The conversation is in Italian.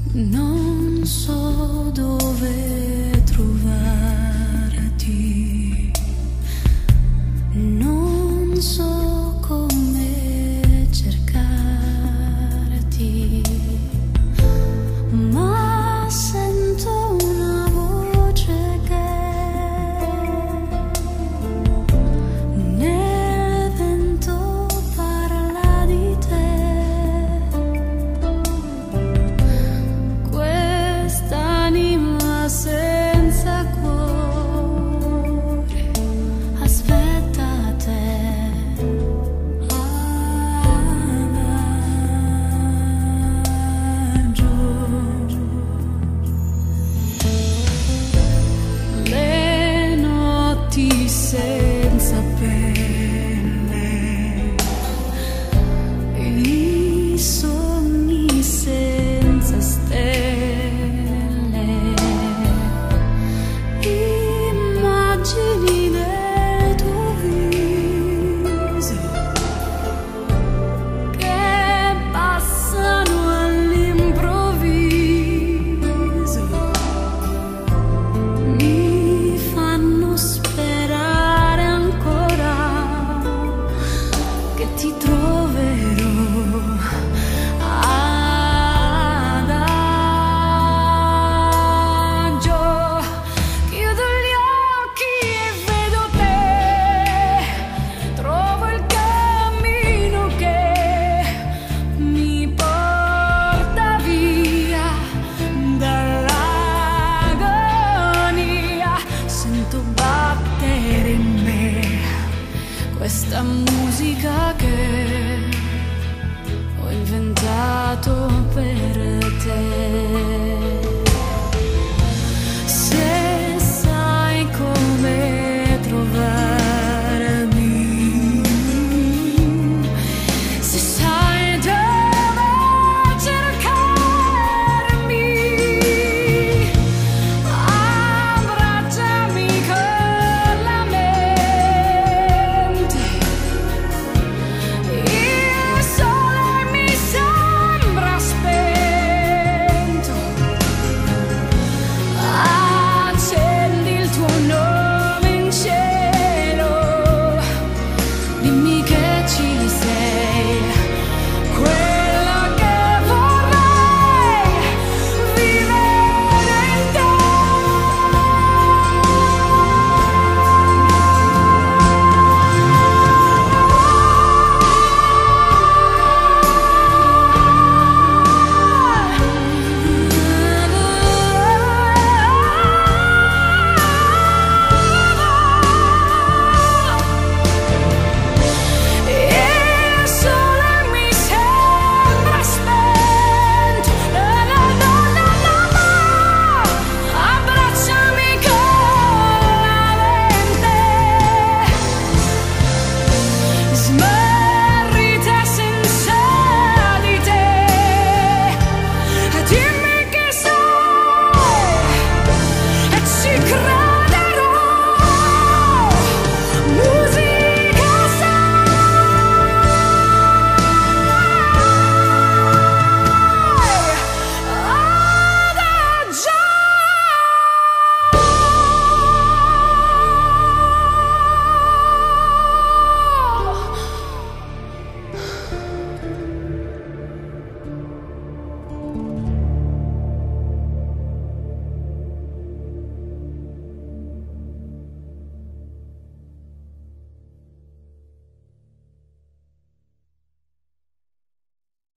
Non so dove trovarti, non so come cercarti, ma sento una voce che nel vento parla di te. Quest'anima senza cuore aspetta te. Adagio. Le notti senza pelle, i sogni senza stelle, immagini del tuo viso che passano all'improvviso, mi fanno sperare ancora che ti troverò. Adagio, chiudo gli occhi e vedo te, trovo il cammino che mi porta via dall'agonia. Sento battere in me questa musica che ho inventato